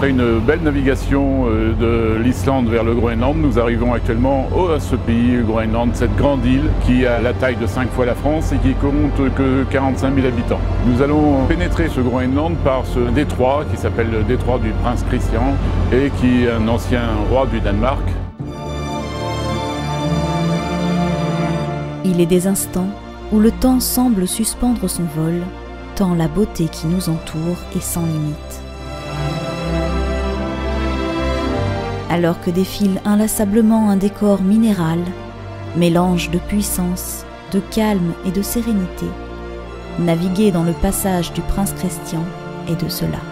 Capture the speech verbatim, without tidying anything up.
Après une belle navigation de l'Islande vers le Groenland, nous arrivons actuellement à ce pays, le Groenland, cette grande île qui a la taille de cinq fois la France et qui compte que quarante-cinq mille habitants. Nous allons pénétrer ce Groenland par ce détroit qui s'appelle le détroit du Prince Christian et qui est un ancien roi du Danemark. Il est des instants où le temps semble suspendre son vol, tant la beauté qui nous entoure est sans limite. Alors que défile inlassablement un décor minéral, mélange de puissance, de calme et de sérénité, naviguer dans le passage du Prince Christian est de cela.